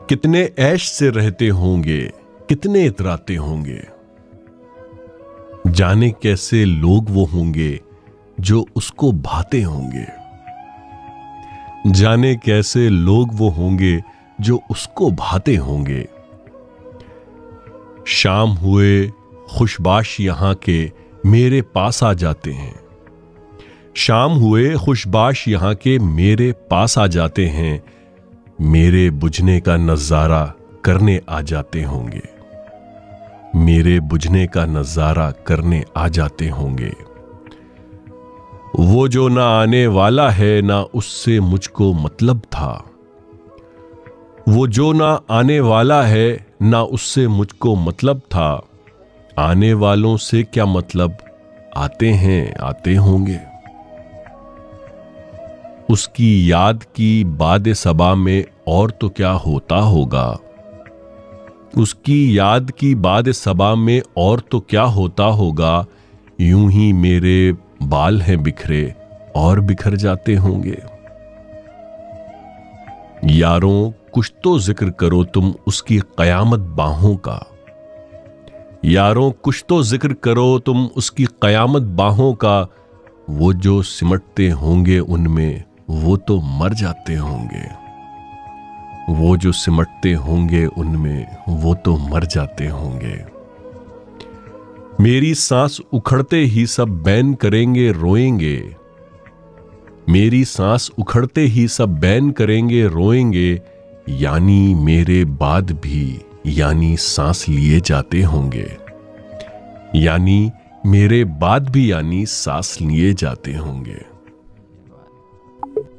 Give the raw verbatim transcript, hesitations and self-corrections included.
कितने ऐश से रहते होंगे, कितने इतराते होंगे। जाने कैसे लोग वो होंगे जो उसको भाते होंगे। जाने कैसे लोग वो होंगे जो उसको भाते होंगे। शाम हुए खुशबाश यहां के मेरे पास आ जाते हैं। शाम हुए खुशबाश यहां के मेरे पास आ जाते हैं। मेरे बुझने का नजारा करने आ जाते होंगे। मेरे बुझने का नजारा करने आ जाते होंगे। वो जो ना आने वाला है ना उससे मुझको मतलब था। वो जो ना आने वाला है ना उससे मुझको मतलब था। आने वालों से क्या मतलब, आते हैं आते होंगे। उसकी याद की बाद सबा में और तो क्या होता होगा। उसकी याद की बाद सबा में और तो क्या होता होगा। यूं ही मेरे बाल हैं बिखरे और बिखर जाते होंगे। यारों कुछ तो जिक्र करो तुम उसकी कयामत बाहों का। यारों कुछ तो जिक्र करो तुम उसकी कयामत बाहों का। वो जो सिमटते होंगे उनमें वो तो मर जाते होंगे। वो जो सिमटते होंगे उनमें वो तो मर जाते होंगे। मेरी सांस उखड़ते ही सब बैन करेंगे रोएंगे। मेरी सांस उखड़ते ही सब बैन करेंगे रोएंगे। यानी मेरे बाद भी यानी सांस लिए जाते होंगे। यानी मेरे बाद भी यानी सांस लिए जाते होंगे।